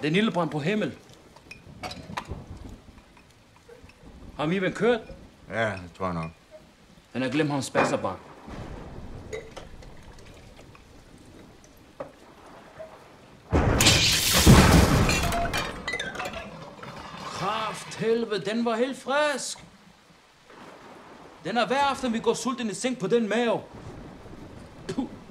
Den ildebrand på himmel. Har vi været kørt? Ja, det tror jeg nok. Han har glemt hans spasserbarn. Kraft helvede, den var helt frisk. Den er hver aften, vi går sulten i seng på den mave. Puh.